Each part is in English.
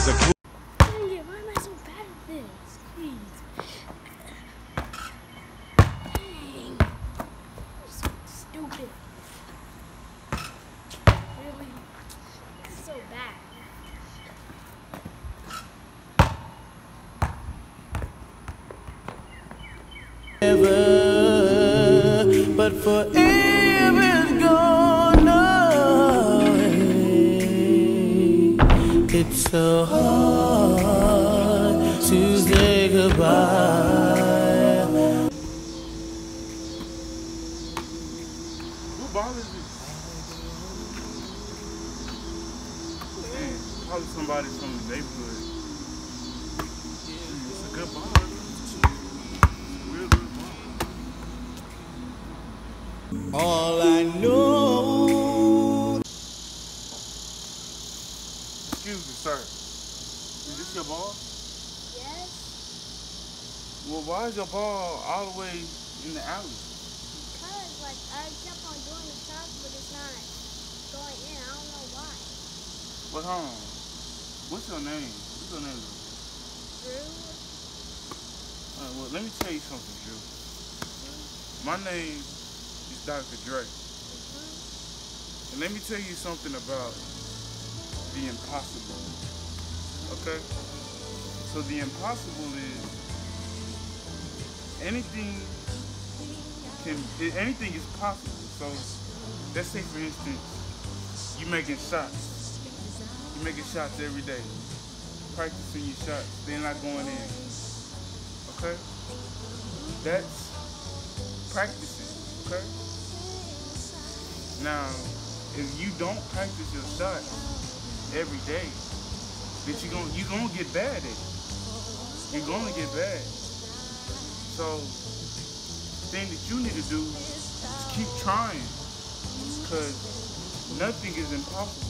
is a group. Dang it, why am I so bad at this? Please. Dang. I'm so stupid. Really? This is so bad. But forever's gone away. It's so hard to say goodbye. Who bothers you? Man, probably somebody from the neighborhood. It's a good bother. Real good bother. All I know. Excuse me, sir. Is this your ball? Yes? Well, why is your ball all the way in the alley? Because, like, I kept on doing the shots, but it's not going in. I don't know why. But hold on. What's your name? What's your name? Drew? Well, let me tell you something, Drew. My name is Dr. Dre. And let me tell you something about the impossible. Okay? So the impossible is anything is possible. So let's say, for instance, you making shots. You making shots every day. Practicing your shots. They're not going in. Okay? That's practicing. Okay? Now, if you don't practice your shots every day, then you're gonna get bad at it. You're gonna get bad. So, the thing that you need to do is keep trying, because nothing is impossible.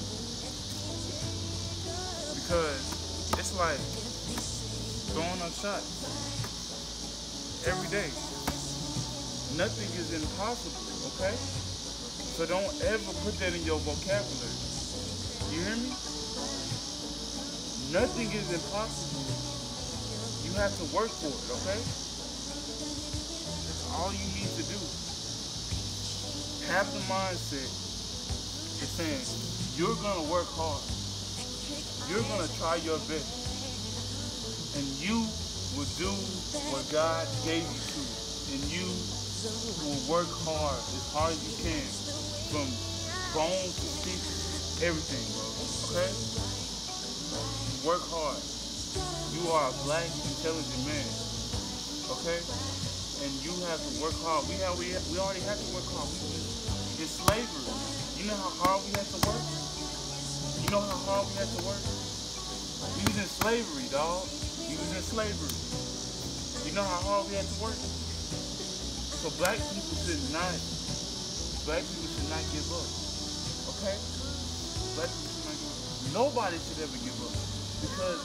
Because it's like throwing up shots every day. Nothing is impossible, okay? So don't ever put that in your vocabulary. You hear me? Nothing is impossible. You have to work for it, okay? That's all you need to do. Have the mindset of saying, you're gonna work hard. You're gonna try your best. And you will do what God gave you to. And you will work hard as you can. From bones to feet, everything, bro. Okay? Work hard. You are a black, intelligent man. Okay? And you have to work hard. We already had to work hard. In slavery, you know how hard we had to work? You know how hard we had to work? We was in slavery, dog. We was in slavery. You know how hard we had to work? So black people should not give up. Okay? Black people should not give up. Nobody should ever give up. Because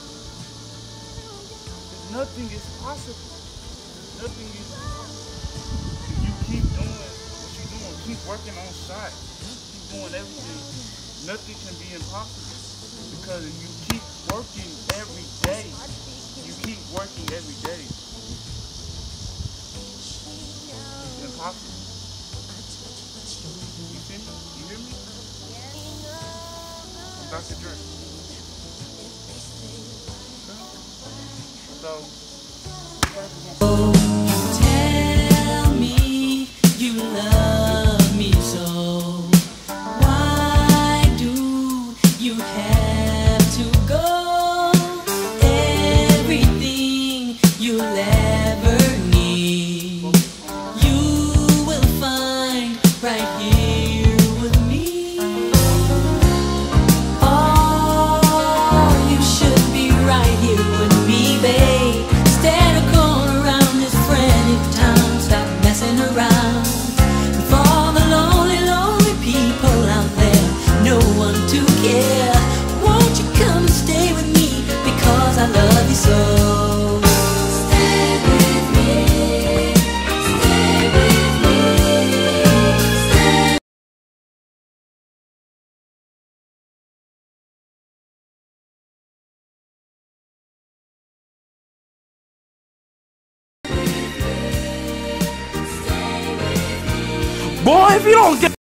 nothing is possible. Nothing is possible. If you keep doing what you're doing, keep working on shots, keep doing everything, nothing can be impossible. Because if you keep working every day, it's impossible. You see me? You hear me? I'm Dr. Dre. So, Tell me you love me so. Why do you have to go? Everything you'll ever need, you will find right here with me. Oh, you should be right here with me, babe. Boy, if you don't get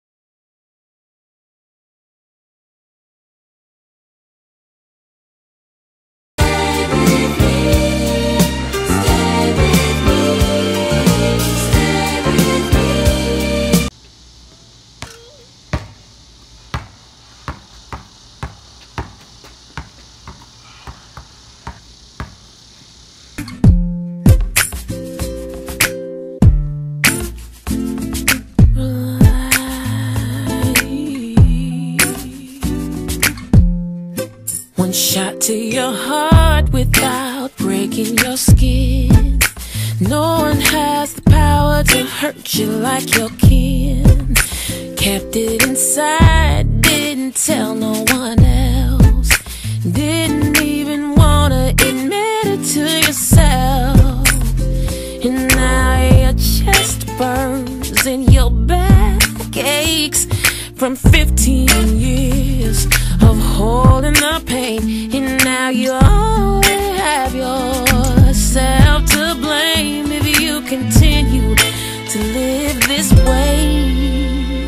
one shot to your heart without breaking your skin. No one has the power to hurt you like your kin. Kept it inside, didn't tell no one else. Didn't even wanna admit it to yourself. And now your chest burns and your back aches from 15 years of holding the pain. And now you're